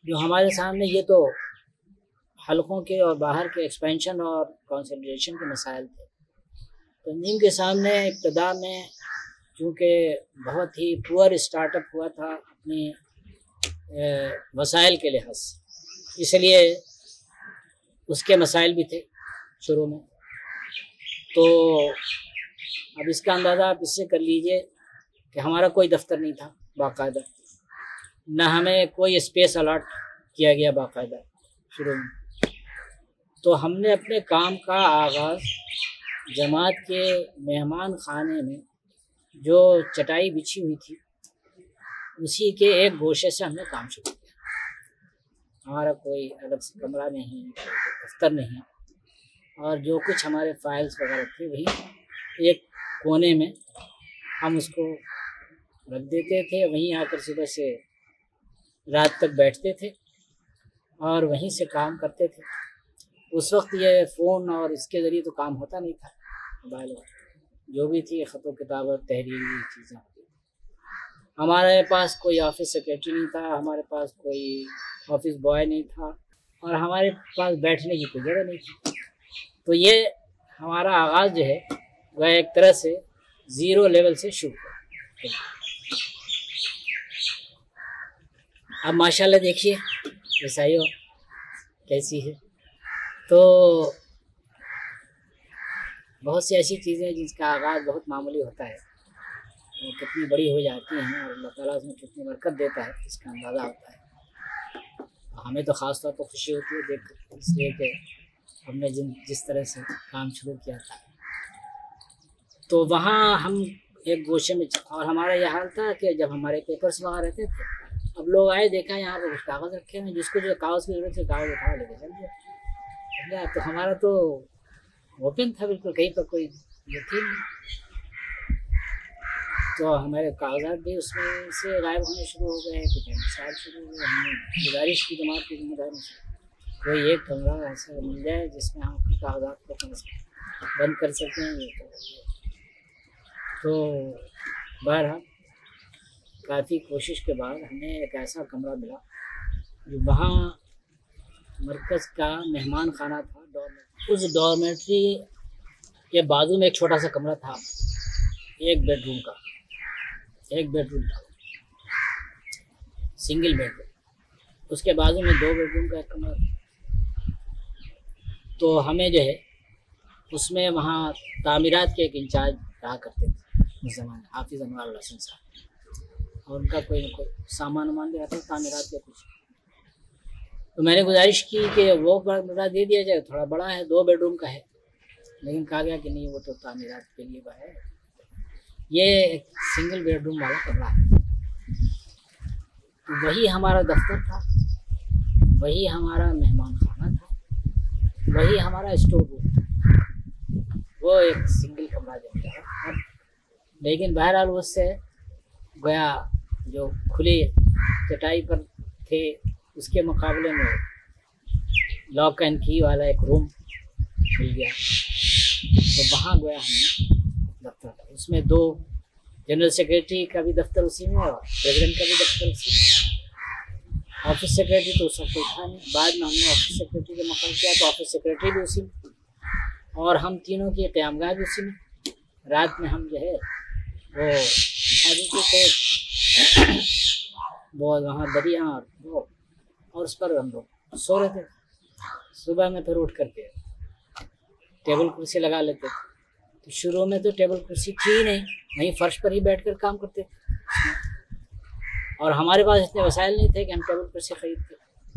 जो हमारे सामने ये तो हलकों के और बाहर के एक्सपेंशन और कंसोलिडेशन के मसाइल थे। तंजीम के सामने इब्तदा में चूँकि बहुत ही पुअर स्टार्टअप हुआ था अपनी वसाइल के लिहाज से, इसलिए उसके मसाइल भी थे शुरू में। तो अब इसका अंदाज़ा आप इससे कर लीजिए कि हमारा कोई दफ्तर नहीं था बाकायदा, न हमें कोई स्पेस अलॉट किया गया बाकायदा शुरू में। तो हमने अपने काम का आगाज़ जमात के मेहमान खाने में जो चटाई बिछी हुई थी उसी के एक गोशे से हमने काम शुरू किया। हमारा कोई अलग से कमरा नहीं, दफ्तर नहीं, और जो कुछ हमारे फाइल्स वगैरह थे वही एक कोने में हम उसको रख देते थे। वहीं आकर सुबह से रात तक बैठते थे और वहीं से काम करते थे। उस वक्त ये फ़ोन और इसके ज़रिए तो काम होता नहीं था, मोबाइल जो भी थी ख़त किताब तहरीरी चीज़ें। हमारे पास कोई ऑफिस सेक्रेटरी नहीं था, हमारे पास कोई ऑफिस बॉय नहीं था, और हमारे पास बैठने की कोई जगह नहीं थी। तो ये हमारा आगाज़ जो है वह एक तरह से ज़ीरो लेवल से शुरू हुआ। अब माशाल्लाह देखिए ईसाइयों कैसी है। तो बहुत सी ऐसी चीज़ें जिसका आगाज़ बहुत मामूली होता है वो कितनी बड़ी हो जाती हैं और अल्लाह ताला उसमें कितनी बरकत देता है इसका अंदाज़ा होता है। हमें तो ख़ास तौर पर खुशी होती है देख कर, इसलिए कि हमने जिस तरह से काम शुरू किया था। तो वहाँ हम एक गोशे में, और हमारा यह हाल था कि जब हमारे पेपर्स वहाँ रहते थे, अब लोग आए देखा यहाँ पर कुछ कागज़ रखे हैं, जिसको जो कागज़ की ज़रूरत है कागज़ उठा लेके चल गया। तो हमारा तो ओपन था बिल्कुल, कहीं पर कोई ये थी नहीं। तो हमारे कागजात भी उसमें से गायब होने शुरू हो गए, कुछ इंतजार शुरू हो गए। हमने गुजारिश की जमात की जिम्मेदारी से कोई एक कमरा ऐसा मिल जाए जिसमें हम अपने कागजात को बंद कर सकें। ये तो बहरहाल काफ़ी कोशिश के बाद हमें एक ऐसा कमरा मिला जो वहाँ मरकज़ का मेहमान खाना था, डॉर्मेट्री। उस डॉर्मेट्री के बाजू में एक छोटा सा कमरा था, एक बेडरूम का, एक बेडरूम था, सिंगल बेडरूम। उसके बाजू में 2 बेडरूम का एक कमरा था। तो हमें जो है उसमें वहाँ तामीरात के एक इंचार्ज रहा करते थे उस ज़माने, हाफिज़ अनवार हसन साहब, और उनका कोई न कोई सामान वामान भी आता तामीरात के कुछ। तो मैंने गुजारिश की कि वो कमरा दे दिया जाए, थोड़ा बड़ा है, 2 बेडरूम का है, लेकिन कहा गया कि नहीं वो तो तामीरात के लिए है, ये एक सिंगल बेडरूम वाला कमरा है। तो वही हमारा दफ्तर था, वही हमारा मेहमान खाना था, वही हमारा स्टोर रूम था, वो एक सिंगल कमरा जो था। लेकिन बहरहाल उससे गया जो खुली चटाई पर थे उसके मुकाबले में लॉक एंड की वाला एक रूम मिल गया। तो वहाँ गया हमने दफ्तर, उसमें 2 जनरल सेक्रेटरी का भी दफ्तर उसी में और प्रेसिडेंट का भी दफ्तर उसी में। ऑफिस सेक्रेटरी तो उसका कोई था नहीं, बाद में हमने ऑफिस सेक्रेटरी का मकाम किया तो ऑफिस सेक्रेटरी भी उसी में, और हम तीनों की क़यामगाह भी उसी में। रात में हम जो है वो थे वो वहाँ दरिया और उस पर हम लोग सो रहे थे। सुबह में फिर उठ करके टेबल कुर्सी लगा लेते थे। तो शुरू में तो टेबल कुर्सी थी ही नहीं, वहीं फर्श पर ही बैठकर काम करते थे, और हमारे पास इतने वसाइल नहीं थे कि हम टेबल कुर्सी खरीदते।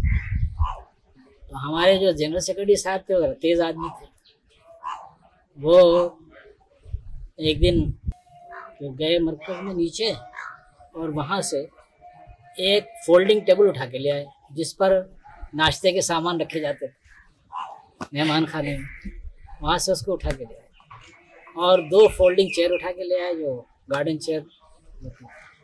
तो हमारे जो जनरल सेक्रेटरी साहब थे वो तेज़ आदमी थे। वो एक दिन गए मरकज़ में नीचे और वहाँ से एक फोल्डिंग टेबल उठा के ले आए जिस पर नाश्ते के सामान रखे जाते थे मेहमान खाने में। वहाँ से उसको उठा के ले आए और 2 फोल्डिंग चेयर उठा के ले आए जो गार्डन चेयर होती,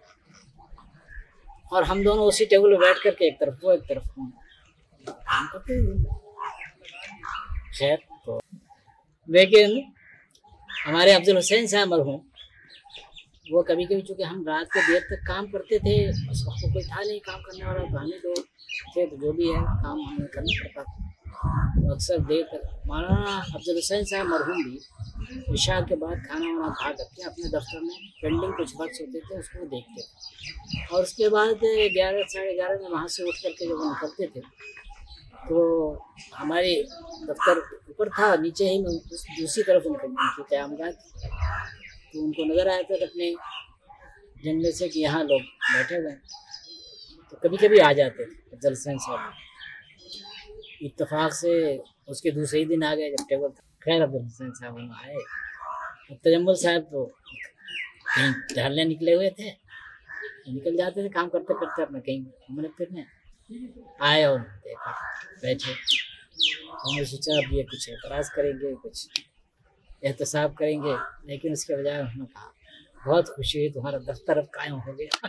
और हम दोनों उसी टेबल पर बैठ करके एक तरफ वो एक तरफ काम करते थे। खैर, तो लेकिन हमारे अफजल हुसैन साहब मरहूम वो कभी कभी, चूँकि हम रात को देर तक काम करते थे, उस वक्त तो कोई था नहीं काम करने वाला, तो हमें तो थे, तो जो भी है काम हमें करना पड़ता था। तो अक्सर देर तक मौलाना अफजल हुसैन साहब मरहूम भी इशा के बाद खाना वाना खा करके अपने दफ्तर में पेंडिंग कुछ वर्क्स होते थे उसको देखते थे, और उसके बाद 11 साढ़े 11 में वहाँ से उठ करके जब वो निकलते थे तो हमारे दफ्तर ऊपर था, नीचे ही दूसरी तरफ उनकी क़यामगाह थी। तो उनको नज़र आया था अपने जंगले से कि यहाँ लोग बैठे हुए हैं, तो कभी कभी आ जाते थे अफजल हुसैन साहब। इत्तेफाक से उसके दूसरे ही दिन आ गए जब टेबल था। खैर अफजल हुसैन साहब वहाँ आए, तजम्मुल साहब तो कहीं टहलने निकले हुए थे, निकल जाते थे काम करते करते अपना कहीं घूमने फिरने। आए और देखा बैठे, हमने सोचा अब ये कुछ एतराज़ करेंगे, कुछ एहतसाब करेंगे, लेकिन उसके बजाय उन्होंने कहा बहुत खुशी हुई तुम्हारा दफ्तर अब कायम हो गया।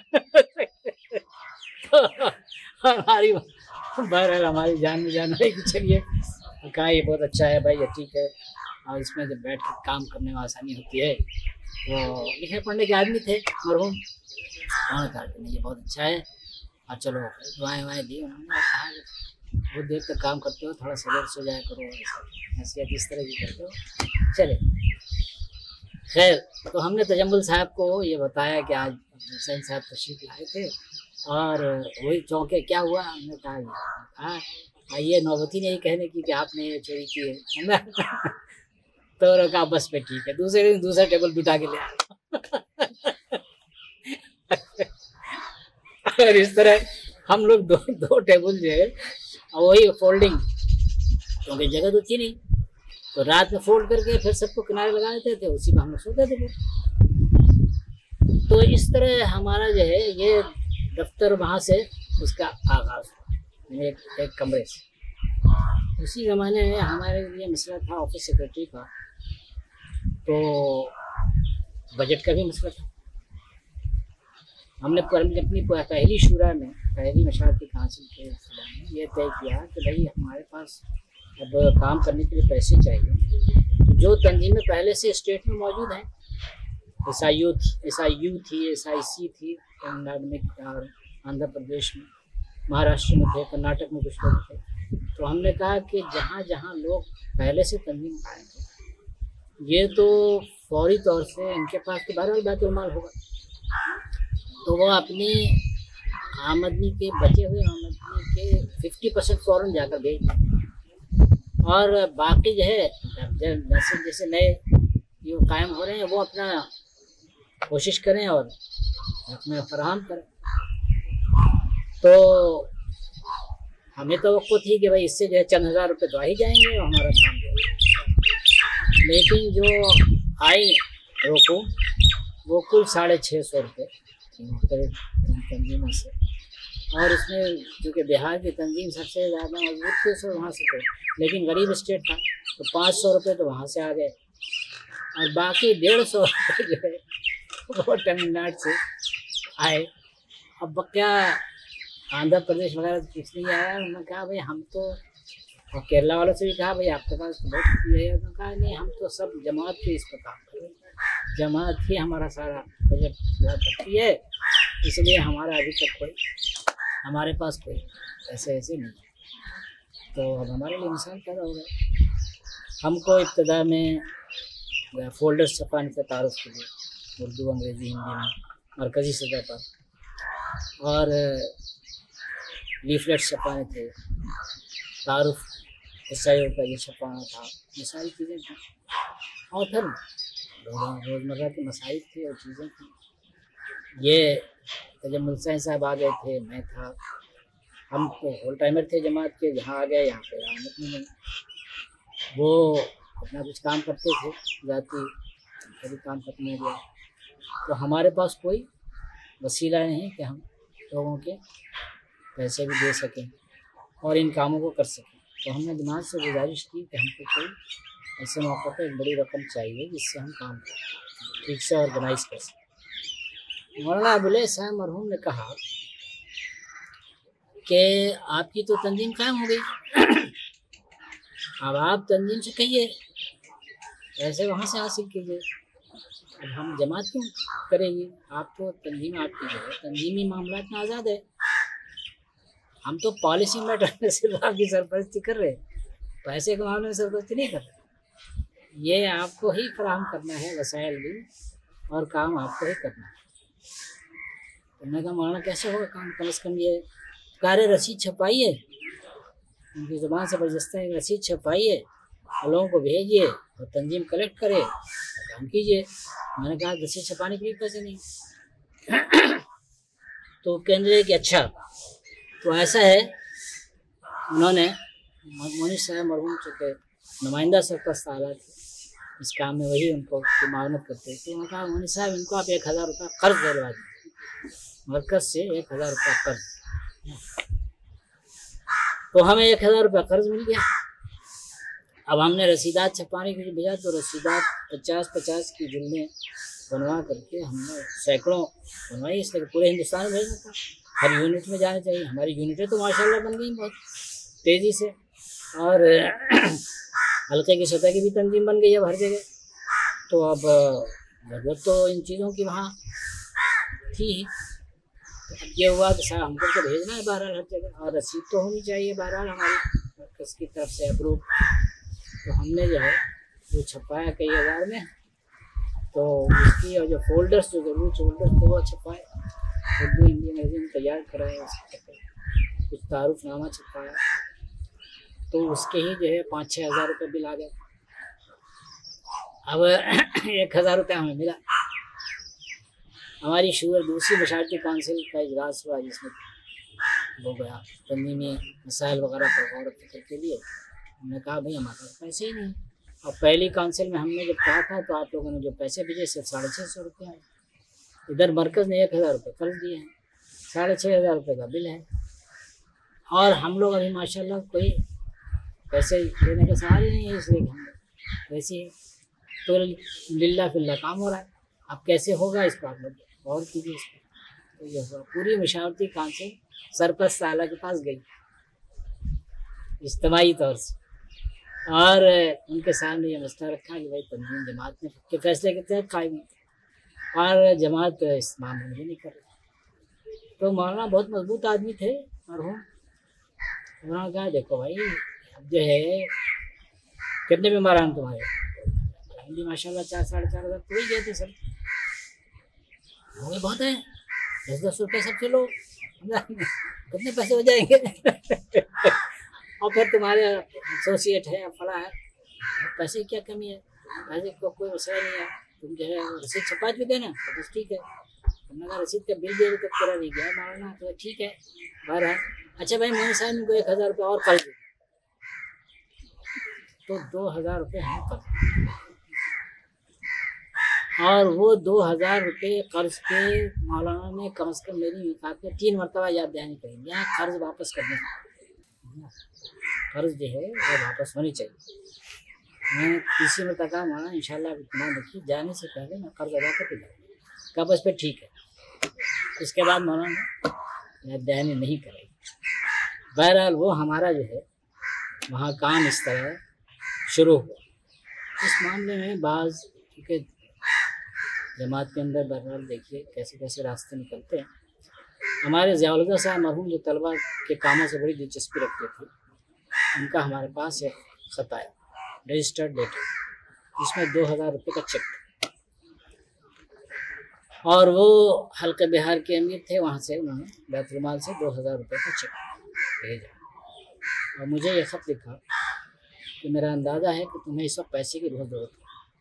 तो हमारी बहरहाल हमारी जान में जान आई कि चलिए कहा ये बहुत अच्छा है भाई, ये ठीक है, और इसमें जब बैठ कर काम करने में आसानी होती है। वो लिखे पढ़ने के आदमी थे मरहूम, उन्होंने कहा कि नहीं ये बहुत अच्छा है, और चलो दुआएं वाएँ दी उन्होंने, कहा बहुत देर तक काम करते हो, थोड़ा सवेर सो जाया करो, नसीहत इस तरह की करते हो। चले खैर, तो हमने तजम्मुल साहब को ये बताया कि आज हुसैन साहब तशरीफ लाए थे और वही चौंके क्या हुआ। हमने कहा ये नौबती नहीं कहने की कि आपने ये चोरी की है। तो कहा बस पे ठीक है, दूसरे दिन दूसरा टेबल बिठा के ले आया। और इस तरह हम लोग दो टेबल जो है वही फोल्डिंग, क्योंकि जगह तो थी नहीं, तो रात में फोल्ड करके फिर सबको किनारे लगा देते थे, उसी में हम लोग सोते थे फिर। तो इस तरह हमारा जो है ये दफ्तर वहाँ से उसका आगाज़ हुआ, एक कमरे से। उसी ज़माने में हमारे लिए मसला था ऑफिस सेक्रेटरी का, तो बजट का भी मसला था। हमने अपनी पहली शुरा में, पहली मशावरती काउंसिल के ये तय किया कि भाई हमारे पास अब काम करने के लिए पैसे चाहिए। जो तंजीमें पहले से स्टेट में मौजूद हैं, SIU थी, SIC थी तमिलनाडु में और आंध्र प्रदेश में, महाराष्ट्र में थे, कर्नाटक में कुछ लोग थे। तो हमने कहा कि जहाँ जहाँ लोग पहले से तंजीम कायम थे, ये तो फौरी तौर से इनके पास तो बहरहाल बैतुल माल होगा, तो वो अपनी आमदनी के बचे हुए आमदनी के 50% फ़ौरन जाकर भेज दें, और बाकी जो है जैसे जैसे नए जो कायम हो रहे हैं वो अपना कोशिश करें और अपना फराहम करें। तो हमें तो वक़्त थी कि भाई इससे जो है चंद हज़ार रुपये तो आ ही जाएंगे और हमारा काम जाएगा। लेकिन जो आई रोको वो कुल 650 रुपये तंजीमों से, और इसमें चूँकि बिहार की तंजीम सबसे ज़्यादा मजबूत थी उसमें वहाँ से थे, लेकिन गरीब स्टेट था तो 500 रुपये तो वहाँ से आ गए, और बाकी 150 रुपये जो है वो तमिलनाडु से आए। अब क्या आंध्र प्रदेश वगैरह तो कुछ नहीं आया। उन्होंने कहा भाई हम तो, और केरला वालों से भी कहा भाई आपके पास तो बहुत है। उन्होंने कहा नहीं हम तो सब जमात के इस पर काम करें, जमात ही हमारा सारा बजट पूरा करती है, इसलिए हमारा अभी तक कोई, हमारे पास कोई पैसे ऐसे नहीं। तो अब हमारे लिए मिसाल पैदा हो गया। हमको इब्तदा में फोल्डर्स छपाने के तारुफ के लिए उर्दू अंग्रेज़ी हिंदी में मरकज़ी सतह पर, और लीफलेट्स छपाने थे, तारुफ SIO का ये छपाना था, ये सारी चीज़ें थी। और फिर रोज़मर्रा के मसाइल थे और चीज़ें थी। ये तजम्मुल हुसैन साहब आ गए थे, मैं था, हम तो होल टाइमर थे जमात के, जहाँ आ गए यहाँ पे आमद नहीं। वो अपना कुछ काम करते थे जाती, कभी काम खत्म हो गया तो हमारे पास कोई वसीला नहीं कि हम लोगों के पैसे भी दे सकें और इन कामों को कर सकें। तो हमने दिमाग से गुजारिश की कि हमको कोई ऐसे मौक़े पर एक बड़ी रकम चाहिए जिससे हम काम ठीक से ऑर्गेनाइज कर सकें। मौलाना अबुल इहसान मरहूम ने कहा कि आपकी तो तंजीम कायम हो गई, अब आप तंजीम से कहिए पैसे वहाँ से हासिल कीजिए, अब हम जमात क्यों करेंगे? आप तो तंजीम आपकी जो है तंजीमी मामला में आज़ाद है, हम तो पॉलिसी मैटर में सिर्फ आपकी सरपरस्ती कर रहे हैं, पैसे के मामले में सरपरस्ती नहीं कर रहे। ये आपको ही फराहम करना है वसाइल भी, और काम आपको ही करना है। तो मैं कहा मौलाना कैसे होगा काम, कम से कम ये कार्य रसीद छपाइए, उनकी ज़ुबान से बर्जस्ता है, रसीद छपाइए और लोगों को भेजिए और तंजीम कलेक्ट करे, काम कीजिए। मैंने कहा रसीद छपाने के लिए पैसे नहीं। तो कहने कि अच्छा, तो ऐसा है, उन्होंने मोनी साहब मरहूम चुके नुमाइंदा सरपरस्त आला थे इस काम में, वही उनको मावनत करते। तो उन्होंने कहा मोनी साहब इनको आप 1000 रुपये कर्ज दिलवा दीजिए, मरकज से 1000 रुपये कर्ज। तो हमें 1000 रुपये कर्ज मिल गया। अब हमने रसीदात छपाने के लिए भेजा, तो रसीदात 50-50 की जुल्लें बनवा करके हमने सैकड़ों बनवाई, इसलिए पूरे हिंदुस्तान में भेजना था, हर यूनिट में जाने चाहिए। हमारी यूनिटें तो माशाल्लाह बन गई बहुत तेज़ी से, और हल्के की सतह की भी तंजीम बन गई अब हर जगह। तो अब ज़रूरत तो इन चीज़ों की वहाँ थी। तो अब ये हुआ कि साहब हमको तो भेजना है बहरहाल हर जगह, और रसीद तो होनी चाहिए बहरहाल हमारी मरकज़ की तरफ से अप्रूव। तो हमने जो है वो छपाया कई हज़ार में, तो उसकी और जो फोल्डर्स जो ज़रूरी फोल्डर्स थे वो छपाए, उर्दू हिंदी मैगजीन तैयार कराए, कुछ तारुफनामा छपाया, तो उसके ही जो है 5-6 हज़ार रुपये बिल आ गए। अब 1000 रुपये हमें मिला। हमारी शुगर दूसरी मशावरती काउंसिल का इजलास हुआ, जिसमें वो गया तंजीमी मसाइल वगैरह पर गौर फिक्र के लिए। हमने कहा भाई हमारे पास पैसे ही नहीं। और पहली काउंसिल में हमने जब कहा था तो आप लोगों ने जो पैसे भेजे सिर्फ 650 रुपये आए। इधर मरकज़ ने 1000 रुपये कर्ज दिए हैं, 6500 रुपये का बिल है, और हम लोग अभी माशाल्लाह कोई पैसे देने का सवाल ही नहीं है, इसलिए हम वैसे तो लिल्ला फिल्ला काम हो रहा है। अब कैसे होगा इस पर आप लोग गौर कीजिए इस पर। तो ये हुआ, पूरी मशावरती काउंसिल सरपरस्त आला के पास गई इज्तिमाई तौर से, और उनके सामने ये मसला रखा कि भाई तंजीम जमात ने के फैसले के तहत कायम है, और जमात इस मामले में नहीं कर रही। तो मौलाना बहुत मजबूत आदमी थे मरहूम, उन्होंने कहा देखो भाई अब जो है कितने बीमार हैं तुम्हारे, हिंदी माशाल्लाह 4-4.5 हज़ार तो ही गए थे सर, हो गए बहुत है, 10-10 रुपये सबसे लो, कितने पैसे हो जाएंगे। और फिर तुम्हारे एसोसिएट है फला है, पैसे की क्या कमी है, पैसे को कोई मसला नहीं है, तुम जो है रसीद छपा चुके ना, तो बस ठीक है। हमने कहा रसीद का बिल भी अभी तक पूरा नहीं गया मारना, तो ठीक है बहरहाल। अच्छा भाई मोहन साहब इनको 1000 रुपये और कर्ज दे, तो 2000 रुपये हम कर्ज, और वो 2000 रुपये कर्ज के मौलाना ने कम से कम मेरी विकात में 3 मरतबा याद दहानी करेंगे, यहाँ कर्ज वापस करने, कर्ज जो है वो वापस होनी चाहिए। मैं तीसरी मरतबा कहा मौलाना इंशाल्लाह इतना देखिए जाने से पहले मैं कर्ज अदा करके जाऊँगा, कब उस पर ठीक है। इसके बाद मौलाना याद दहानी नहीं करेगी। बहरहाल वो हमारा जो है वहाँ काम इस तरह शुरू हुआ। इस मामले में बाज़ क्योंकि जमात के अंदर बहरहाल देखिए कैसे कैसे रास्ते निकलते हैं। हमारे ज़ियाउल साहब मरहूम जो तलबा के कामों से बड़ी दिलचस्पी रखते थे, उनका हमारे पास एक ख़त आया, रजिस्टर्ड लेटर, जिसमें 2000 रुपये का चेक, और वो हल्के बिहार के अमीर थे, वहाँ से उन्होंने बैतुल माल से 2000 रुपये का चेक भेजा, और मुझे ये ख़त लिखा कि मेरा अंदाज़ा है कि तुम्हें इस वक्त पैसे की बहुत ज़रूरत है,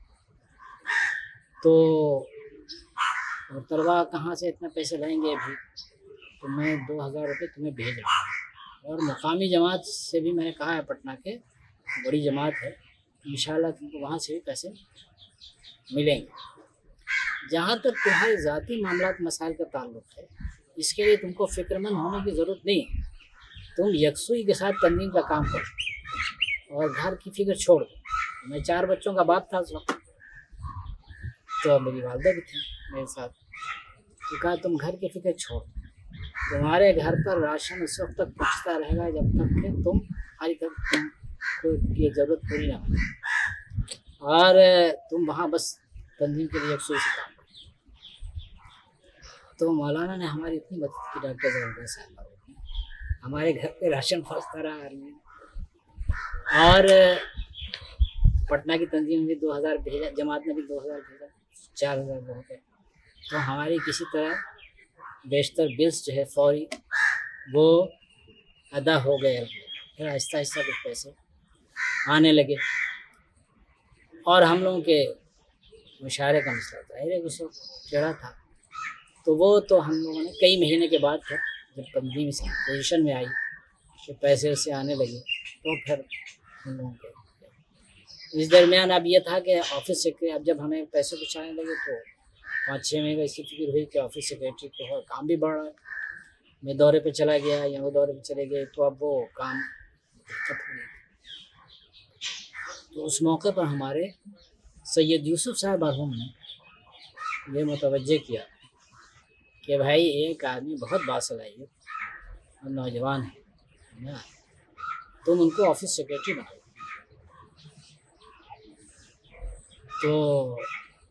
तो और तलबा कहाँ से इतना पैसे लाएंगे अभी, तो मैं 2000 रुपये तुम्हें भेज रहा हूँ। और मुकामी जमात से भी मैंने कहा है, पटना के बड़ी जमात है, इंशाल्लाह तुमको वहाँ से भी पैसे मिलेंगे। जहाँ तक तुम्हारे ज़ाती मामलात मसाइल का ताल्लुक़ है, इसके लिए तुमको फ़िक्रमंद होने की ज़रूरत नहीं है। तुम यकसुई के साथ तंजीम का काम करो और घर की फिक्र छोड़ दो। मैं 4 बच्चों का बाप था उस वक्त, तो मेरी वालदा भी थी मेरे साथ, तो कहा तुम घर की फिक्र छोड़, तुम्हारे घर पर राशन उस वक्त तक पहुँचता रहेगा जब तक कि तुम्हारी तुमको ये ज़रूरत पूरी ना हो, और तुम वहाँ बस तंजीम के लिए यकसुई से काम करो। तो मौलाना ने हमारी इतनी मदद की, डॉक्टर ज़ियाउल साहब, हमारे घर पे राशन पहुँचता रहा आर्मी। और पटना की तंजीम ने 2000 भेजा, जमात ने भी 2000 भेजा, 4000 हो गए। तो हमारी किसी तरह बेशतर बिल्स जो है फौरी वो अदा हो गए। फिर आहिस्ता आहिस्ता कुछ पैसे आने लगे और हम लोगों के मुशायरे का मसला जाहिर है उस वक्त चढ़ा था। तो वो तो हम लोगों ने कई महीने के बाद फिर जब तंजीम इस पोजीशन में आई कि पैसे उससे आने लगे तो फिर हम लोगों के इस दरमियान अब ये था कि ऑफिस से अब जब हमें पैसे कुछ आने लगे तो 5-6 महीने ऐसी फिक्र हुई कि ऑफिस सेक्रेटरी को और काम भी बढ़ रहा है। मैं दौरे पे चला गया या वो दौरे पे चले गए तो अब वो काम दिक्कत हो गई। तो उस मौके पर हमारे सैयद यूसुफ साहब मरहूम ने ये मुतवज्जे किया कि भाई एक आदमी बहुत बासलाहियत और नौजवान है ना, तुम उनको ऑफिस सेक्रेटरी बनाओ। तो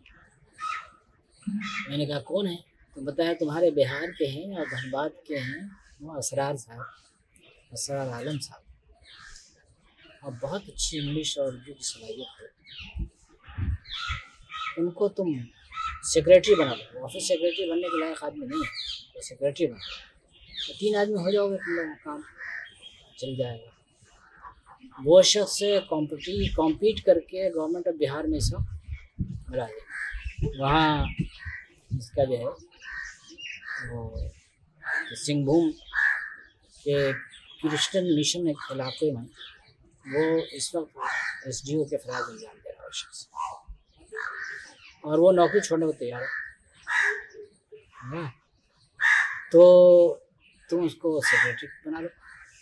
मैंने कहा कौन है? तो बताया तुम्हारे बिहार के हैं और धनबाद के हैं, वो असरार साहब, असरार आलम साहब, और बहुत अच्छी इंग्लिश और उर्दू की सलाहियत है, उनको तुम सेक्रेटरी बना लो। ऑफिस सेक्रेटरी बनने के लायक आदमी नहीं है तो सेक्रेटरी बना लो, तो 3 आदमी हो जाओगे, तुम लोग काम चल जाएगा। वो शख्स कॉम्पीट करके गवर्नमेंट ऑफ बिहार में सब मिला दिया। वहाँ इसका जो है वो सिंहभूम के क्रिश्चियन मिशन एक इलाके में वो इस वक्त SDO के फराज अंजाम दे रहा है शख्स, और वो नौकरी छोड़ने को तैयार है। तो तुम उसको सेक्रेटरी बना लो।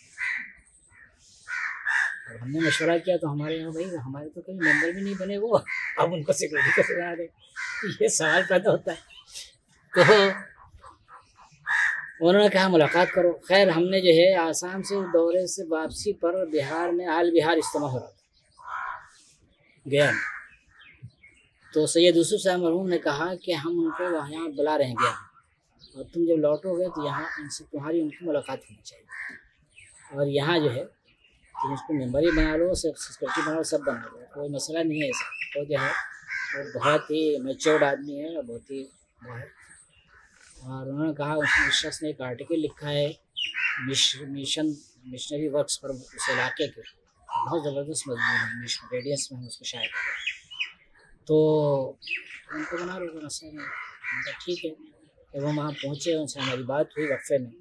और हमने मशवरा किया तो हमारे यहाँ भाई हमारे तो कभी मेंबर भी नहीं बने वो, अब उनको सेक्रेटरी कैसे बना दे, ये सवाल पैदा होता है। तो उन्होंने कहा मुलाकात करो। खैर हमने जो है आसाम से दौरे से वापसी पर बिहार में आल बिहार इज्तिमा हो रहा था गया में। तो सैयद यूसुफ साहब मरहूम ने कहा कि हम उनको वहाँ बुला रहे हैं गया, और तुम जब लौटोगे तो यहाँ उनसे तुम्हारी उनकी मुलाकात होनी चाहिए, और यहाँ जो है तुम उसको मेम्बर ही बना लो, सब सेक्रेटरी बना लो, सब बना लो, कोई मसला नहीं है ऐसा। तो जो है वो बहुत ही मैच्योर्ड आदमी है और बहुत ही वो है। और उन्होंने कहा उस शख्स ने एक आर्टिकल लिखा है मिशनरी वर्क्स पर उस इलाके के, बहुत ज़बरदस्त मजमून है, मिशन रेडियंस में हम उसको शायद, तो उनको बना लो, मसला नहीं। उनका ठीक है। जब हम वहाँ पहुँचे उनसे हमारी बात हुई वक्फे में,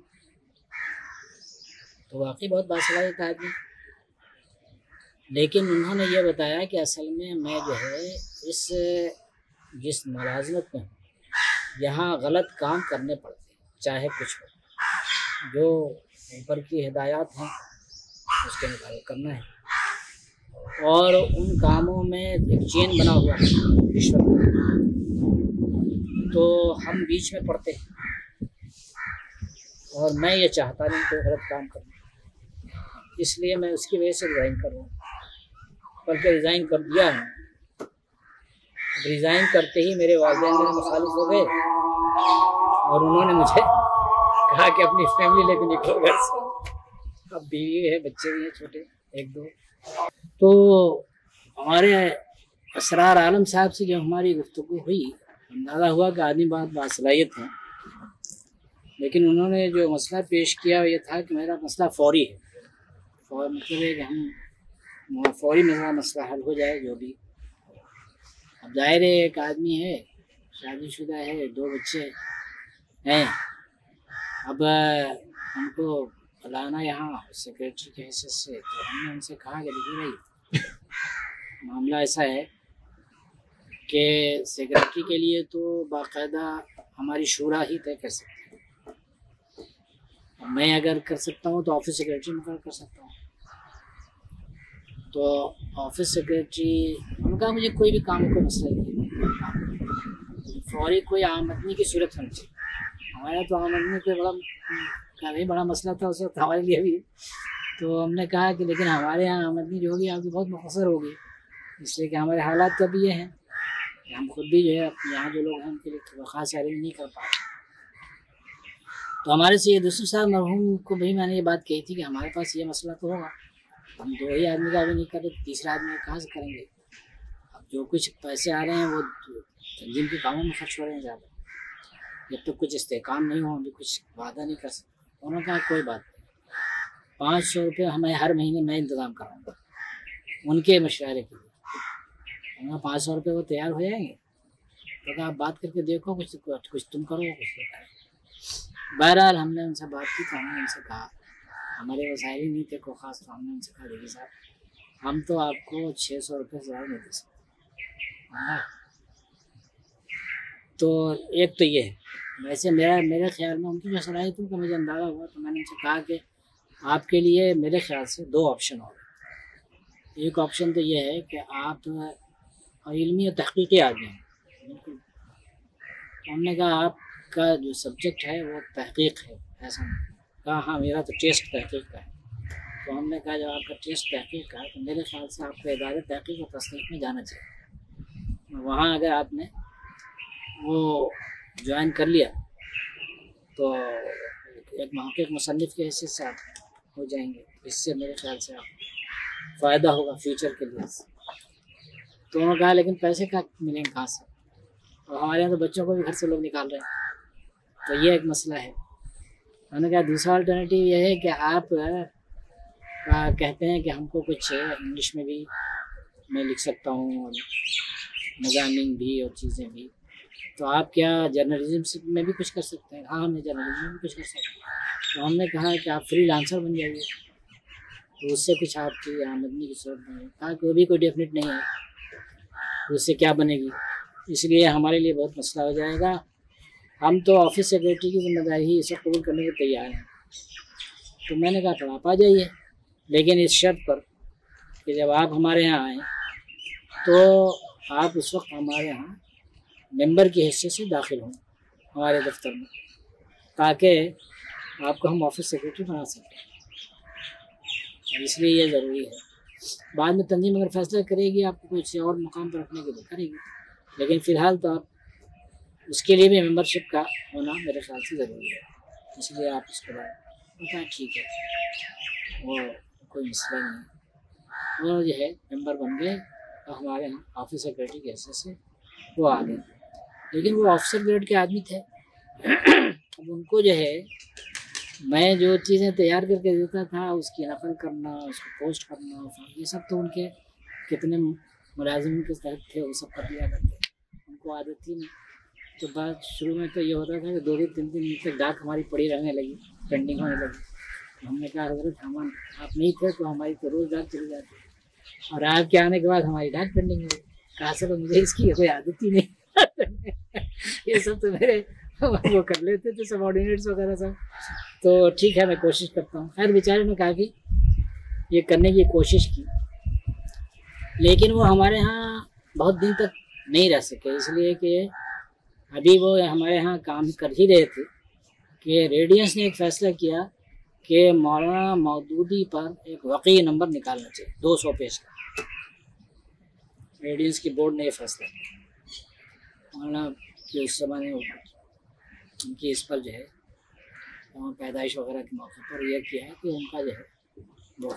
तो वाकई बहुत बासलाहियत आदमी, लेकिन उन्होंने ये बताया कि असल में मैं जो है इस जिस मुलाजमत में हूँ यहाँ गलत काम करने पड़ते हैं, चाहे कुछ हो, जो ऊपर की हिदायत हैं उसके मुताबिक करना है, और उन कामों में एक चेन बना हुआ है रिश्वत, तो हम बीच में पड़ते हैं, और मैं ये चाहता नहीं कोई गलत काम करना, इसलिए मैं उसकी वजह से रिज़ाइन कर रहा हूँ, बल्कि रिज़ाइन कर दिया है। रिज़ाइन करते ही मेरे वालिदैन मेरे मुखालिफ हो गए और उन्होंने मुझे कहा कि अपनी फैमिली लेकर निकलो घर से। अब बीवी है, बच्चे भी हैं छोटे 1-2। तो हमारे असरार आलम साहब से जब हमारी गुफ्तगू हुई, अंदाज़ा हुआ कि आदमी बहुत बासलाहियत है, लेकिन उन्होंने जो मसला पेश किया ये था कि मेरा मसला फौरी है, और मतलब है कि हम फौरी मेरा मसला हल हो जाए जो भी। अब जाहिर है एक आदमी है, शादीशुदा है, 2 बच्चे हैं, अब हमको बुलाना यहाँ सेक्रेटरी के हैसियत से, तो हमने उनसे कहा कि देखिए भाई मामला ऐसा है कि सेक्रेटरी के लिए तो बाकायदा हमारी शूरा ही तय कर सकती है। मैं अगर कर सकता हूँ तो ऑफिस सेक्रेटरी मुकर कर सकता हूँ। तो ऑफिस सेक्रेटरी उनका मुझे कोई भी काम का मसला नहीं है, फौरी कोई आमदनी की सूरत होनी चाहिए। हमारा तो आमदनी पे बड़ा मसला था उस वक्त हमारे लिए भी। तो हमने कहा कि लेकिन हमारे यहाँ आमदनी जो होगी आपकी बहुत मुख्तसर होगी, इसलिए कि हमारे हालात तो अभी ये हैं कि हम खुद भी जो है यहाँ जो लोग हैं उनके लिए तो ख़ास अरेंज नहीं कर पाए। तो हमारे से ये दूसरे साहब मरहूम को भी मैंने ये बात कही थी कि हमारे पास ये मसला तो होगा, हम 2 ही आदमी का भी नहीं कर रहे, तीसरा आदमी कहाँ से करेंगे। अब जो कुछ पैसे आ रहे हैं वो तंजीम के कामों में खर्च हो रहे हैं ज़्यादा, जब तक कुछ इस्तेकाम नहीं हो अभी कुछ वादा नहीं कर सकते। उन्होंने कहा कोई बात नहीं, 500 रुपये हमें हर महीने मैं इंतज़ाम कराऊँगा उनके मशवरे के लिए। उन्होंने 500 रुपये वो तैयार हो जाएंगे, तो कहा आप बात करके देखो, कुछ तुम करो कुछ करो। बहरहाल हमने उनसे बात की तो हमने उनसे कहा, हमारे वसाइल ही नहीं थे को ख़ास, तो हमने उनसे कहा देखिए साहब हम तो आपको 600 रुपये से ज़्यादा नहीं दे सकते। तो एक तो ये है, वैसे मेरे ख्याल में उनकी जो सलाहियतों का मुझे अंदाज़ा हुआ, तो मैंने उनसे कहा कि आपके लिए मेरे ख्याल से 2 ऑप्शन हो। एक ऑप्शन तो ये है कि आप इल्मी और तहक़ीक़ी आदमी हैं, बिल्कुल। उन्होंने कहा आपका जो सब्जेक्ट है वो तहक़ीक़ है, ऐसा नहीं। कहा हाँ मेरा तो टेस्ट तहक़ीक़ का है। तो हमने कहा जब आपका टेस्ट तहक़ीक़ का है तो मेरे ख्याल से आपको इदारे तहक़ीक़ और तस्नीफ़ में जाना चाहिए। वहाँ अगर आपने वो ज्वाइन कर लिया तो एक महक़िक़ मुसन्निफ़ के हैसियत से आप हो जाएंगे, इससे मेरे ख्याल से आप फ़ायदा होगा फ्यूचर के लिए। तो उन्होंने कहा लेकिन पैसे क्या मिलेंगे कहाँ से, और हमारे यहाँ तो बच्चों को भी घर से लोग निकाल रहे हैं, तो ये एक मसला है। उन्होंने कहा दूसरा अल्टरनेटिव ये है कि आप कहते हैं कि हमको कुछ इंग्लिश में भी मैं लिख सकता हूँ और मज़ामीन भी और चीज़ें भी, तो आप क्या जर्नलिज्म में भी कुछ कर सकते हैं। हाँ मैं जर्नलिज्म में भी कुछ कर सकता हूँ। तो हमने कहा कि आप फ्रीलांसर बन जाइए, तो उससे कुछ आपकी आमदनी की सूरत बनेगी। कहा कि वो भी कोई डेफिनेट नहीं है, तो उससे क्या बनेगी, इसलिए हमारे लिए बहुत मसला हो जाएगा। हम तो ऑफिस सेक्रेटरी की जिम्मेदारी ही इसे कबूल करने को तैयार हैं। तो मैंने कहा तो आप आ जाइए, लेकिन इस शर्त पर कि जब आप हमारे यहाँ आएँ तो आप उस वक्त हमारे यहाँ मेंबर की हैसियत से दाखिल हों हमारे दफ्तर में, ताकि आपको हम ऑफिस सेक्रेटरी बना सकें। इसलिए ये ज़रूरी है। बाद में तंजीम अगर फैसला करेगी आपको कुछ और मुकाम पर रखने के लिए करेगी, लेकिन फ़िलहाल तो आप उसके लिए भी मेंबरशिप का होना मेरे ख्याल से ज़रूरी है। इसलिए आप इसके बाद बताएं ठीक है, वो कोई मसला नहीं है। वो जो है मेंबर बन गए और हमारे यहाँ ऑफिस सेक्रेटरी के हैसियत से वो आ गए, लेकिन वो ऑफिसर ग्रेड के आदमी थे। अब उनको जो है मैं जो चीज़ें तैयार करके देता था उसकी नकल करना, उसको पोस्ट करना, ये सब तो उनके कितने मुलाजिम के तहत थे वो सब कर दिया करते, उनको आदत थी नहीं। तो बात शुरू में तो ये होता था कि 2-2 3-3 दिन तक डाक हमारी पड़ी रहने लगी, पेंडिंग होने लगी। तो हमने कहा हज़रत हम आप नहीं थे तो हमारी तो रोज़ डाक चली जाती, और आपके आने के बाद हमारी डाक पेंडिंग हो गई। कहा सर मुझे इसकी कोई आदत ही नहीं ये सब तो मेरे वो कर लेते थे सबऑर्डिनेट्स वगैरह सब। तो ठीक है मैं कोशिश करता हूँ। खैर बेचारे ने काफ़ी ये करने की कोशिश की, लेकिन वो हमारे यहाँ बहुत दिन तक नहीं रह सके, इसलिए कि अभी वो हमारे यहाँ काम कर ही रहे थे कि रेडियंस ने एक फ़ैसला किया कि मौलाना मौदूदी पर एक वाकई नंबर निकालना चाहिए 200 पेज का। रेडियंस की बोर्ड ने यह फैसला किया। मौलाना के उस समय उनकी इस पर जो है पैदाइश वगैरह के मौके पर यह किया है कि उनका जो है वो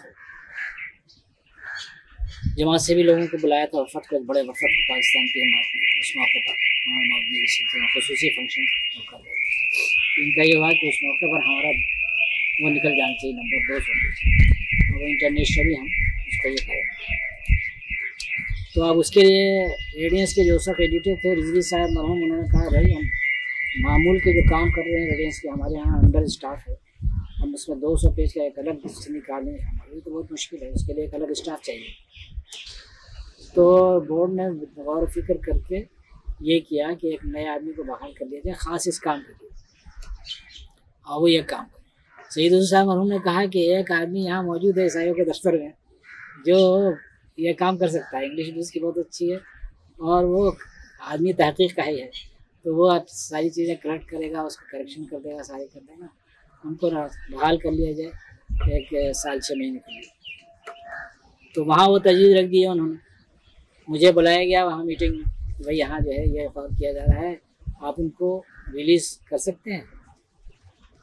जमात से भी लोगों को बुलाया था वफद को, एक बड़े वफद को पाकिस्तान की हिमायत में। उस मौके पर खसूसी फंक्शन कर रहे थे। इनका ये हुआ कि उस मौके पर हमारा वो निकल जाना चाहिए नंबर 200 पेज, और वो इंटरनेशनली हम उसको ये करें। तो अब उसके लिए रेडियंस के जो सब एडिटर थे रिजवी साहब मरहूम, उन्होंने कहा भाई हम मामूल के जो काम कर रहे हैं रेडियंस के, हमारे यहाँ अंडर स्टाफ है, हम उसमें 200 पेज का एक अलग से निकालें, हमारे तो बहुत मुश्किल है, उसके लिए एक अलग स्टाफ चाहिए। तो बोर्ड ने गौर व फिक्र करके ये किया कि एक नए आदमी को बहाल कर दिया जाए ख़ास इस काम के लिए, और वो ये काम करे। सईद हुसैन साहब मरहूम ने कहा कि एक आदमी यहाँ मौजूद है ईसाइयों के दफ्तर में जो ये काम कर सकता है, इंग्लिश भी उसकी बहुत अच्छी है और वो आदमी तहक़ीक़ का ही है, तो वो आप सारी चीज़ें करेक्ट करेगा, उसको करेक्शन कर देगा, सारे कर देगा। उनको बहाल कर लिया जाए 1 साल 6 महीने के लिए। तो वहाँ वो तजवीज़ रख दी है उन्होंने। मुझे बुलाया गया वहाँ मीटिंग में, भाई यहाँ जो है ये फॉर किया जा रहा है, आप उनको रिलीज़ कर सकते हैं।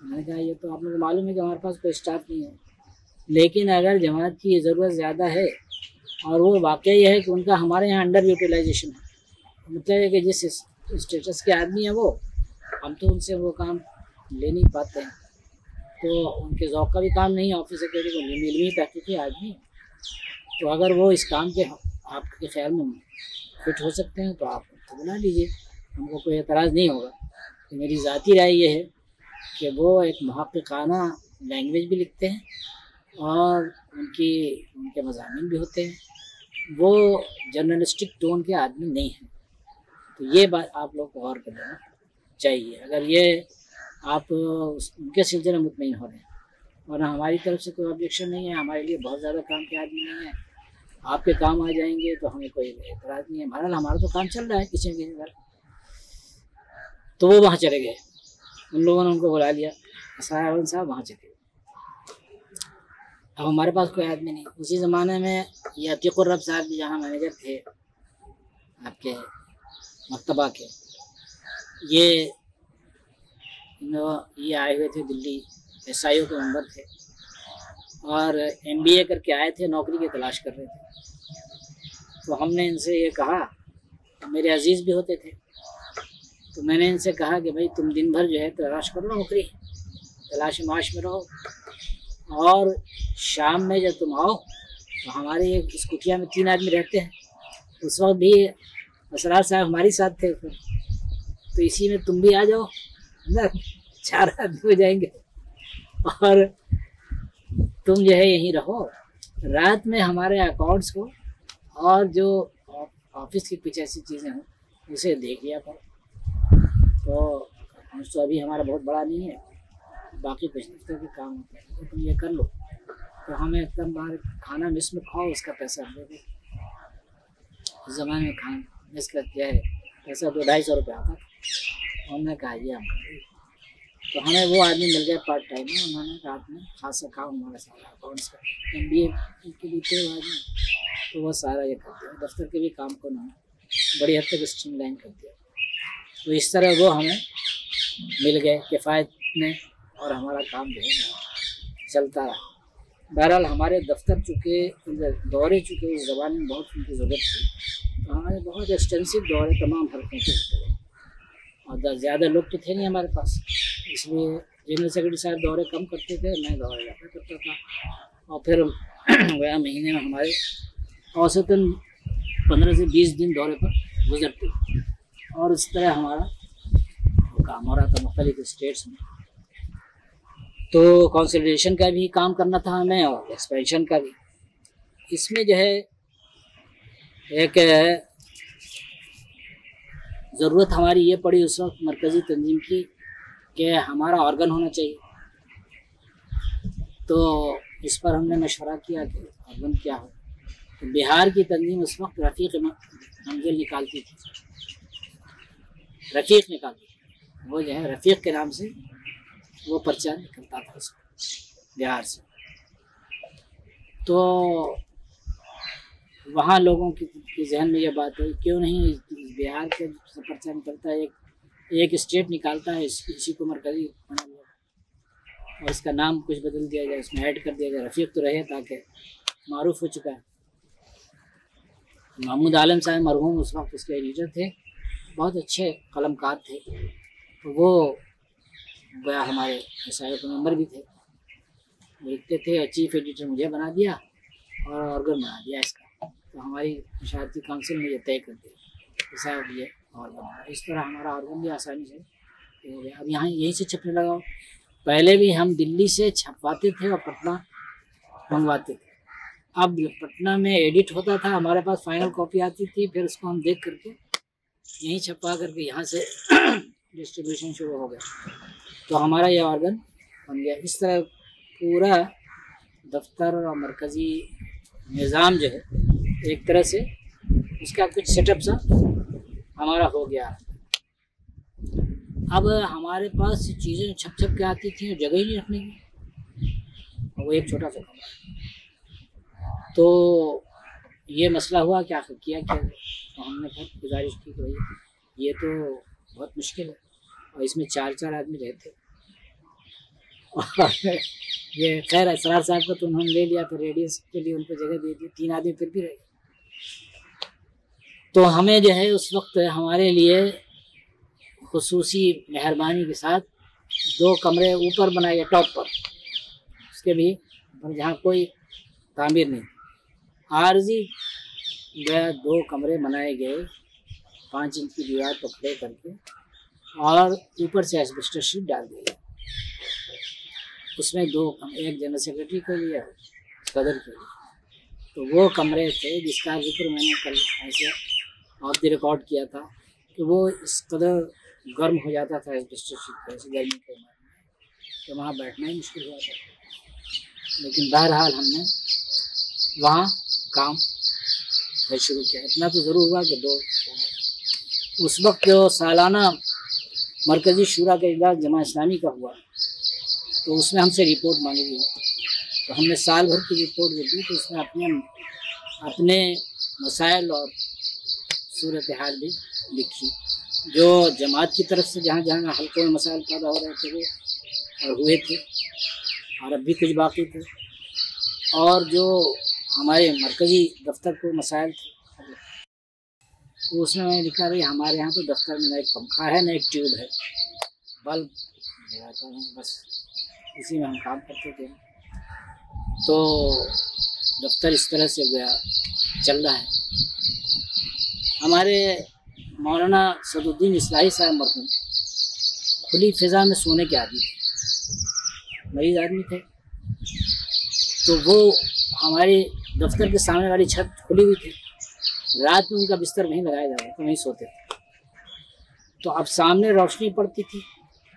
मैंने कहा ये तो आप लोगों को मालूम है कि हमारे पास कोई स्टाफ नहीं है, लेकिन अगर जमात की ज़रूरत ज़्यादा है और वो वाकई है कि उनका हमारे यहाँ अंडर यूटिलाइजेशन है, मतलब है कि जिस स्टेटस के आदमी हैं वो, हम तो उनसे वो काम ले नहीं पाते हैं, तो उनके ज़ौक़ का भी काम नहीं है, ऑफिस सेक्रेटरी को मिलमी तहकीकी आदमी, तो अगर वो इस काम के आपके ख्याल में फिट हो सकते हैं तो आप तो बुला लीजिए, हमको कोई एतराज़ नहीं होगा। तो मेरी ज़ाती राय ये है कि वो एक मुहक़्क़िक़ाना लैंग्वेज भी लिखते हैं और उनके मज़ामीन भी होते हैं, वो जर्नलिस्टिक टोन के आदमी नहीं हैं। तो ये बात आप लोग को गौर कर लेना चाहिए, अगर ये आप उनके सिलसिले में मुतमईन हो रहे हैं। और हमारी तरफ से कोई ऑब्जेक्शन नहीं है, हमारे लिए बहुत ज़्यादा काम के आदमी नहीं है, आपके काम आ जाएंगे तो हमें कोई एतराज़ नहीं है। बहरहाल हमारा तो काम चल रहा है किसी न किसी तरह। तो वो वहाँ चले गए, उन लोगों ने उनको बुला लिया, साहब वहाँ चले गए। अब हमारे पास कोई आदमी नहीं। उसी ज़माने में ये अतीक़ुर रब साहब भी जहाँ मैनेजर थे आपके मकतबा के, ये आए हुए थे दिल्ली, SIO के मेंबर थे और MBA करके आए थे, नौकरी की तलाश कर रहे थे। तो हमने इनसे ये कहा, मेरे अजीज़ भी होते थे, तो मैंने इनसे कहा कि भाई तुम दिन भर जो है तलाश कर लो नौकरी, तलाश माश में रहो, और शाम में जब तुम आओ तो हमारे एक इस कुटिया में 3 आदमी रहते हैं, उस वक्त भी असरार साहब हमारे साथ थे, तो इसी में तुम भी आ जाओ ना, 4 आदमी हो जाएंगे और तुम जो है यहीं रहो, रात में हमारे अकाउंट्स को और जो ऑफिस की कुछ ऐसी चीज़ें हों उसे देख लिया करो। तो अकाउंट्स तो अभी हमारा बहुत बड़ा नहीं है, बाकी कुछ दफ्तर के काम होते हैं, तो तुम ये कर लो, तो हमें एकदम बाहर खाना मिस में खाओ, उसका पैसा दे दो। उस ज़माने में खाना मिस का क्या है, पैसा 200-250 रुपये आता था। हमने कहा ये हम कर, तो हमें वो आदमी मिल गया पार्ट टाइम में, उन्होंने रात में खासा काम हमारा सारा अकाउंट्स का MBA के लिए थे आदमी, तो वो सारा ये कर दिया, दफ्तर के भी काम को उन्होंने बड़ी हद तक स्ट्रीमलाइन कर दिया। तो इस तरह वो हमें मिल गए किफ़ायत में और हमारा काम जो है चलता रहा। बहरहाल हमारे दफ्तर चुके दौरे चुके उस ज़माने में बहुत उनकी ज़रूरत थी, तो हमारे बहुत एक्सटेंसिव दौरे तमाम हल्कों के होते थे और ज़्यादा लोग तो थे नहीं हमारे पास, इसलिए जनरल सेक्रेटरी साहब दौरे कम करते थे, मैं दौरे ज़्यादा करता था। और फिर गया महीने में हमारे औसतन 15 से 20 दिन दौरे पर गुजरते थे और इस तरह हमारा काम हो रहा था मुख्तलिफ स्टेट्स में। तो कंसोलिडेशन का भी काम करना था हमें और एक्सपेंशन का भी। इसमें जो है एक ज़रूरत हमारी ये पड़ी उस वक्त मरकज़ी तंजीम की कि हमारा ऑर्गन होना चाहिए, तो इस पर हमने मशवरा किया कि ऑर्गन क्या हो। तो बिहार की तंजीम उस वक्त रफ़ीक मंजिल निकालती थी, रफ़ीक निकालती थी, वो जो है रफ़ीक के नाम से वो पर्चा निकलता था उसको बिहार से। तो वहाँ लोगों की जहन में ये बात है क्यों नहीं बिहार के पर्चा निकलता है, एक स्टेट निकालता है, इसी को मरकज़ी बना लिया और इसका नाम कुछ बदल दिया जाए, इसमें ऐड कर दिया जाए, रफ़ीक तो रहे ताकि मारूफ हो चुका है। महमूद आलम साहब मरहूम उस वक्त उसके एडिटर थे, बहुत अच्छे कलमकार थे, तो वो गया हमारे SIO के मेंबर भी थे, लिखते थे और चीफ एडिटर मुझे बना दिया और ऑर्गन बना दिया इसका। तो हमारी मशावरती काउंसिल ने ये तय कर दिया साहब ये ऑर्गन, इस तरह हमारा ऑर्गन भी आसानी से हो गया। अब यहाँ यहीं से छपने लगा। पहले भी हम दिल्ली से छपवाते थे और पटना मंगवाते थे, अब पटना में एडिट होता था, हमारे पास फाइनल कॉपी आती थी, फिर उसको हम देख करके यहीं छपवा करके यहाँ से डिस्ट्रीब्यूशन शुरू हो गया। तो हमारा ये ऑर्गन बन गया। इस तरह पूरा दफ्तर और मरकज़ी निज़ाम जो है एक तरह से उसका कुछ सेटअप सा हमारा हो गया। अब हमारे पास चीज़ें छप छप के आती थी और जगह ही नहीं रखने की, और वो एक छोटा सा कमरा। तो ये मसला हुआ कि आखिर किया क्या। तो हमने बहुत गुजारिश की कि भाई ये तो बहुत मुश्किल है और इसमें 4-4 आदमी रहते, और ये खैर असरार साहब को तो उन्होंने ले लिया, फिर रेडियस के लिए उनको जगह दे दी, 3 आदमी फिर भी रहे। तो हमें जो है उस वक्त हमारे लिए खुसूसी मेहरबानी के साथ 2 कमरे ऊपर बनाए गए टॉप पर, उसके भी जहाँ कोई तामीर नहीं, आरजी गया 2 कमरे बनाए गए 5 इंच की दीवार पर खड़े करके, और ऊपर से एस्बेस्टस शीट डाल दी गई। उसमें 2 एक जनरल सेक्रेटरी के लिए, सदर के लिए। तो वो कमरे थे जिसका जिक्र मैंने कल ऐसे ऑफ द रिकॉर्ड किया था कि वो इस कदर गर्म हो जाता था एस्बेस्टस शीट पर, ऐसे गर्मी के मामले में कि वहाँ बैठना ही मुश्किल हुआ था। लेकिन बहरहाल हमने वहाँ काम फिर शुरू किया। इतना तो ज़रूर हुआ कि 2 उस वक्त जो सालाना मरकज़ी शूरा का इजलास जमा इस्लामी का हुआ, तो उसमें हमसे रिपोर्ट मांगी गई। तो हमने साल भर की रिपोर्ट दे दी, तो उसमें अपने मसाइल और सूरत हाल भी लिखी, जो जमात की तरफ से जहाँ जहाँ हल्कों में मसाइल पैदा हो रहे थे वो और हुए थे, और अब भी कुछ बाकी थे, और जो हमारे मरकज़ी दफ्तर को मसाइल थे, तो उसमें मैंने लिखा भाई हमारे यहाँ तो दफ्तर में ना एक पंखा है, ना एक ट्यूब है, बल्ब लगाता हूँ, बस इसी में हम काम करते थे। तो दफ्तर इस तरह से गया चल रहा है। हमारे मौलाना सदुद्दीन इस्लाही साहब मरहूम खुली फिज़ा में सोने के आदमी थे, मरीज आदमी थे। तो वो हमारी दफ्तर के सामने वाली छत खुली हुई थी, रात में उनका बिस्तर नहीं लगाया जाता तो नहीं सोते थे। तो अब सामने रोशनी पड़ती थी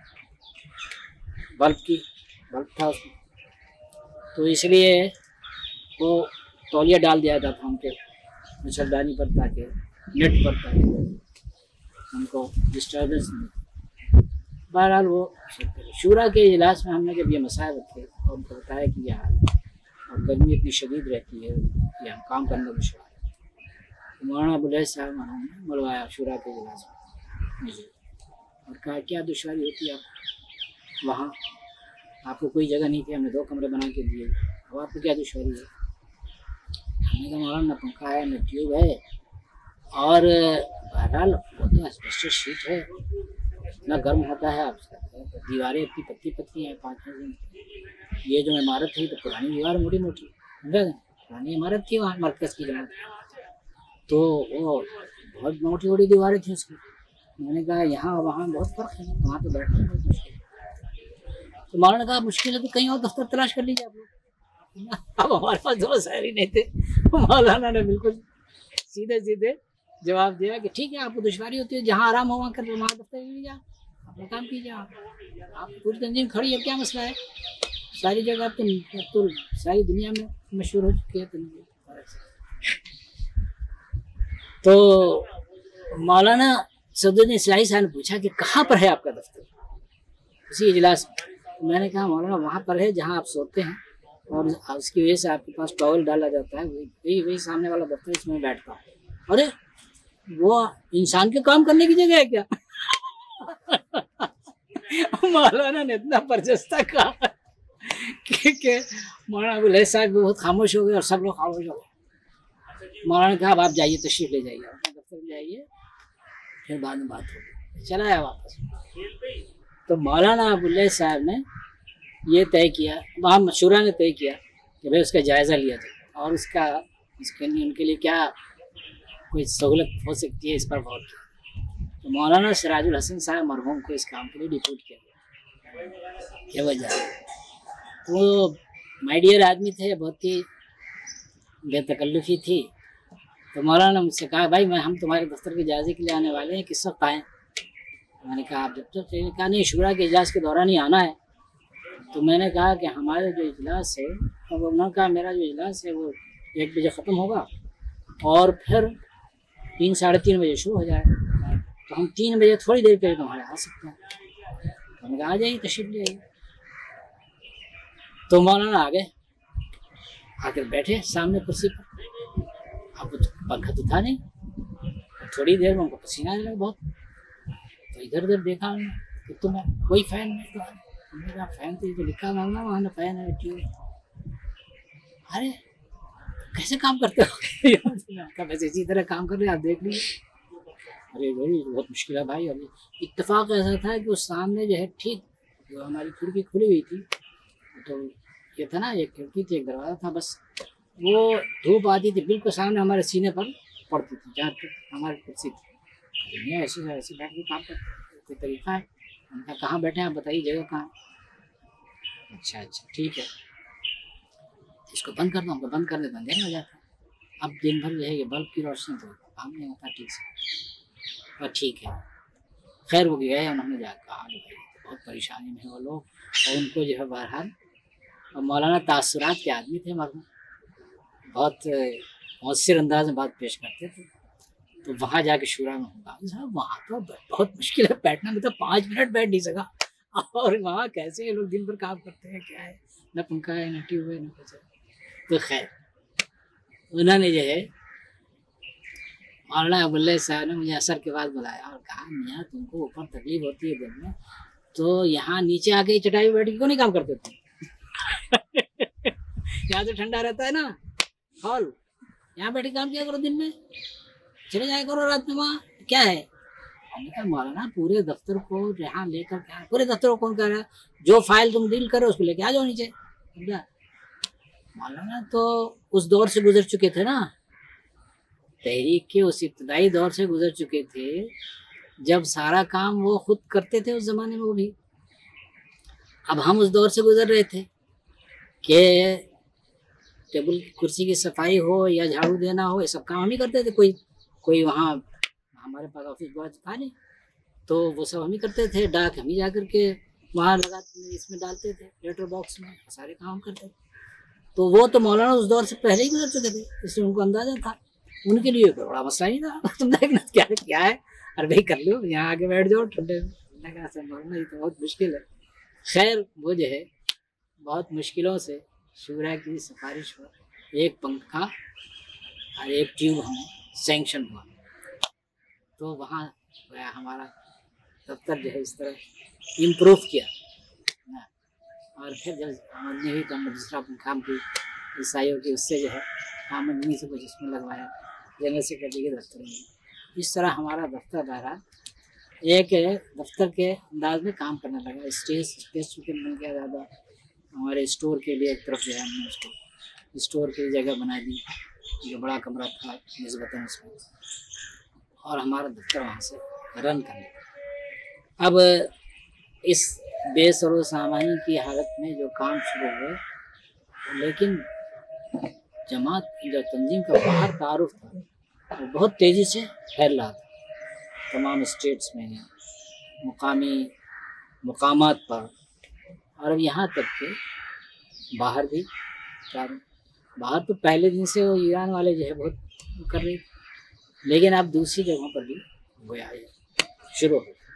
बल्ब था उसमें, तो इसलिए वो तौलिया डाल दिया जाता था उनके मच्छरदानी पर, ताकि नेट पर, ताकि उनको डिस्टर्बेंस नहीं। बहरहाल वो शूरा के इजलास में हमने जब ये मसाइल रखे और उनको बताया कि यह हाल है और गर्मी इतनी शदीद रहती है कि हम काम करना दुश्वार है, तो मौलाना अबुल साहब ने बुलवाया शूरा के इजलास में मुझे और कहा क्या दुश्वारी होती है आप वहाँ, आपको कोई जगह नहीं थी, हमने 2 कमरे बना के दिए, अब आपको क्या दुश्वारी है? हमने कहा मौलाना न पंखा है, न ट्यूब है, और बहरहाल वो तो एस्बेस्टस शीट है, इतना गर्म होता है। आप दीवारें इतनी पतली हैं, 5-6 इंच। ये जो इमारत थी तो पुरानी दीवार मोटी मोटी, पुरानी इमारत थी वहाँ मरकज़ की जमात, तो वो बहुत मोटी मोटी दीवारें थी उसकी। मैंने कहा यहाँ वहाँ बहुत फ़र्क है, वहाँ तो बैठना बहुत मुश्किल है। तो मौलाना कहा मुश्किल है तो कहीं और दफ्तर तलाश कर लीजिए आप लोग। अब हमारे पास 2 शहर ही नहीं थे। मौलाना ने बिल्कुल सीधे सीधे जवाब दिया कि ठीक है, आपको दुश्वारी होती है, जहाँ आराम हो वहाँ कर लो, वहाँ दफ्तर ले लीजिए, अपना काम कीजिए, आप पूरी तंजीम खड़ी है, क्या मसला है? सारी जगह तो सारी दुनिया में मशहूर हो चुकी है तंजीम। तो मौलाना सदुद्दीन इस्लाही साहब ने पूछा कि कहाँ पर है आपका दफ्तर उसी इजलास में? तो मैंने कहा मौलाना वहाँ पर है जहाँ आप सोते हैं, और उसकी वजह से आपके पास टॉवल डाला जाता है, वही सामने वाला दफ्तर, इसमें बैठता हूँ। अरे वो इंसान के काम करने की जगह है क्या? मौलाना ने इतना बरजस्ता कहा कि मौलाना अबुल साहब भी बहुत खामोश हो गए और सब लोग खामोश हो गए। मौलाना ने कहा अब आप जाइए, तशरीफ ले जाइए, अपने दफ्तर में जाइए, फिर बाद में बात होगी। चला आया वापस। तो मौलाना अबुल साहब ने ये तय किया, वहाँ मशूरा ने तय किया कि भाई उसका जायज़ा लिया जाए और इसके लिए उनके लिए क्या कोई सहूलत हो सकती है, इस पर गौर किया। तो मौलाना सिराजुल हसन साहब मरहूम को इस काम के लिए डिप्यूट किया गया। क्या वजह? तो माय डियर आदमी थे, बहुत ही बेतकल्लुफ़ी थी। तो मौलाना ने मुझसे कहा भाई हम तुम्हारे दफ्तर के जायजे के लिए आने वाले हैं, किस वक्त आएँ? मैंने कहा आप जब तक, कहा नहीं शूरा के इजलास के दौरान ही आना है। तो मैंने कहा कि हमारे जो इजलास है, अब उन्होंने कहा मेरा जो इजलास है वो 1 बजे ख़त्म होगा और फिर 3-3:30 बजे शुरू हो जाएगा, तो हम 3 बजे थोड़ी देर के लिए तुम्हारे आ सकते हैं। तो मैंने कहा आ जाइए, तशरीफ ले आइए। तो मौलाना आ गए, आकर बैठे सामने कुर्सी पर। अब पंखा तो था नहीं, थोड़ी देर में उनको पसीना आने लगा बहुत। तो इधर उधर देखा हमने कि तुम्हें कोई फैन नहीं, तो हमने कहा फैन तो लिखा मांगना वहाँ फैन है ट्यूब। अरे कैसे काम करते हो? वैसे इसी तरह काम कर रहे आप देख लीजिए। अरे भाई बहुत मुश्किल है भाई। अभी इत्तेफाक ऐसा था कि उस सामने जो है ठीक जो हमारी खिड़की खुली हुई थी, तो ये था ना, एक खिड़की थी एक दरवाज़ा था, बस वो धूप आती थी बिल्कुल सामने हमारे सीने पर पड़ती थी जहाँ तक हमारी कुर्सी थी। ऐसे ऐसे बैठ के काम करते कोई तरीका है? उनका कहाँ बैठे हैं आप बताइए, जगह कहाँ? अच्छा अच्छा ठीक है, इसको बंद कर दो। हमको बंद कर देता, अंधेरा हो जाता। अब दिन भर जो है ये बल्ब की रोशनी तो काम नहीं होता ठीक से। और ठीक है, खैर वो गए, उन्होंने जाकर कहा भाई बहुत परेशानी में है वो लोग, और उनको जो है बहरहाल, और मौलाना तासुरात के आदमी थे मरहूम, बहुत मौसर अंदाज में बात पेश करते थे। तो वहाँ जाके शूरा में होगा साहब, वहाँ तो बहुत मुश्किल है बैठना, मैं तो 5 मिनट बैठ नहीं सका। और वहाँ कैसे ये लोग दिन भर काम करते हैं, क्या है, न पंखा है न ट्यूब है न कुछ है। तो खैर उन्होंने जो है मौलाना अब्दुल्ला साहब ने मुझे असर के बाद बुलाया और कहा मियाँ तुमको ऊपर तकलीफ होती है दिन में, तो यहाँ नीचे आके चटाई बैठ के क्यों नहीं काम करते तुम? यहाँ तो ठंडा रहता है ना हॉल, यहाँ बैठ के काम किया करो, दिन में चले जाया करो रात में, वहाँ क्या है? हमने कहा मौलाना पूरे दफ्तर को यहाँ लेकर क्या, पूरे दफ्तर को कौन कर रहा है? जो फाइल तुम डील करो उसको लेके आ जाओ नीचे। समझा? मौलाना तो उस दौर से गुजर चुके थे ना, तहरीक के उस इब्तदाई दौर से गुजर चुके थे जब सारा काम वो खुद करते थे उस जमाने में वो भी। अब हम उस दौर से गुजर रहे थे कि टेबल कुर्सी की सफाई हो या झाड़ू देना हो, ये सब काम हम ही करते थे। कोई वहाँ हमारे पास ऑफिस बॉय था नहीं, तो वो सब हम ही करते थे। डाक हम ही जा करके वहाँ लगा इसमें डालते थे, लेटर बॉक्स में, सारे काम करते थे। तो वो तो मौलाना उस दौर से पहले ही गुजर चुके थे, इसलिए उनको अंदाजा था, उनके लिए कोई बड़ा मसला नहीं था। तुम देखना क्या है, अरे भाई कर लो, यहाँ आके बैठ जाओ ठंडे में। मौलाना ये तो बहुत मुश्किल है। खैर वो जो है बहुत मुश्किलों से शूरा की सिफारिश पर एक पंखा और एक ट्यूब हमें सैंक्शन हुआ, तो वहाँ हमारा दफ्तर जो है इस तरह इम्प्रूव किया ना। और फिर जब आमदनी हुई तो हमने दूसरा काम की ईसाइयों की, उससे जो है आमदनी से कुछ इसमें लगवाया, जनरल सेक्रेटरी के दफ्तर में। इस तरह हमारा दफ्तर बहरहाल एक दफ्तर के अंदाज में काम करने लगा। स्पेस चूँकि मिल गया ज़्यादा, हमारे स्टोर के लिए एक तरफ जो है हमने स्टोर की जगह बना दी, जो बड़ा कमरा था निस्बतन उसमें, और हमारा दफ्तर वहाँ से रन करने। अब इस बेसरो सामानी की हालत में जो काम शुरू हुए, लेकिन जमात जो तंजीम का बाहर तारुफ था वो बहुत तेज़ी से फैल रहा था तमाम स्टेट्स में, मुकामात पर, और अब यहाँ तक के बाहर भी बाहर तो पहले दिन से वो ईरान वाले जो है बहुत कर रहे थे, लेकिन अब दूसरी जगहों पर भी गोया शुरू हो।